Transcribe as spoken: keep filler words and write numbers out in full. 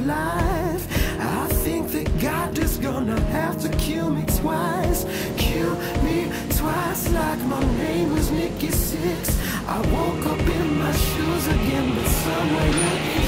life. I think that God is gonna have to kill me twice. Kill me twice like my name was Nikki Sixx. I woke up in my shoes again, but somewhere in